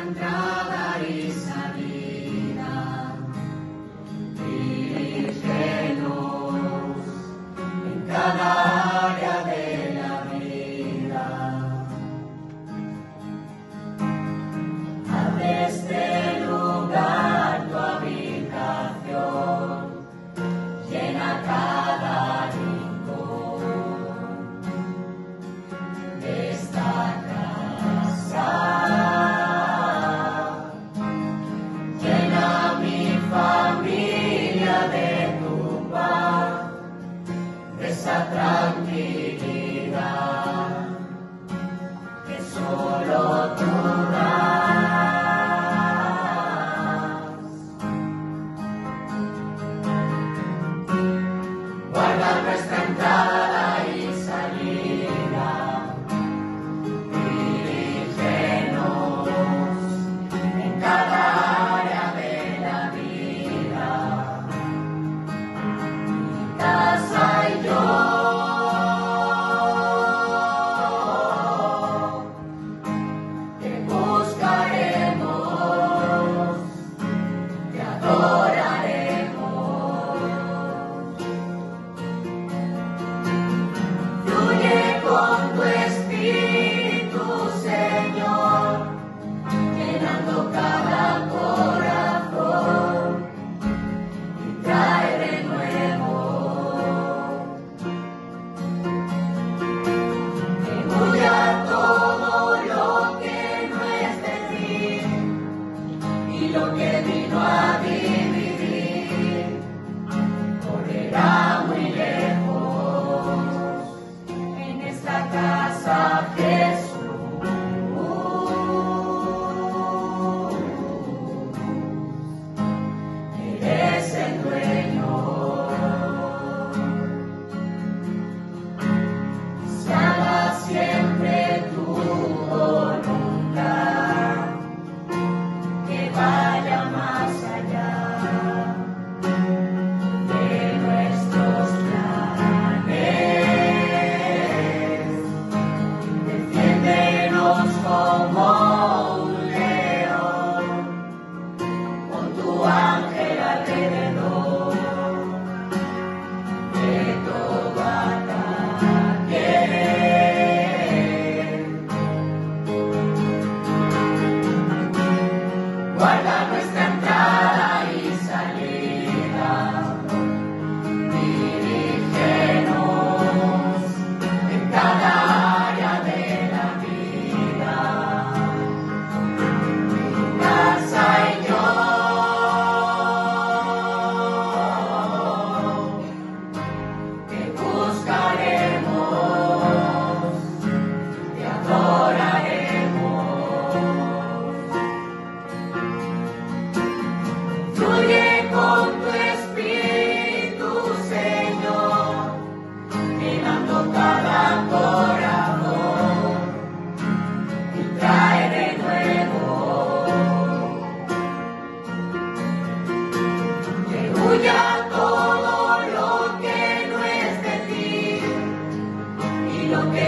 entrada y salida. Dirígenos en cada área de la vida. Haz de este lugar tu habitación, llena cada rincón de esta casa. Llena mi familia de tu paz, de esa tranquilidad que solo tú das. Guarda nuestra entrada y salida. Dirígenos en cada área de la vida. Mi casa y yo te buscaremos, te adoraremos. Fluye con tu Espíritu, Señor, llenando cada corazón y trae de nuevo. Que huya todo lo que no es de ti y lo que vino a dividir correrá muy lejos en esta casa, Jesús. Eres el dueño. Se haga siempre tu voluntad, que vaya más allá de nuestros planes. Defiéndenos como un león, con tu ángel alrededor de todo ataque. Guarda nuestra entrada y salida. Dirígenos en cada área de la vida. Mi casa y yo te buscaremos, te adoraremos. Fluye con tu Espíritu, Señor, llenando cada corazón y trae de nuevo. Que huya todo lo que no es de ti y lo que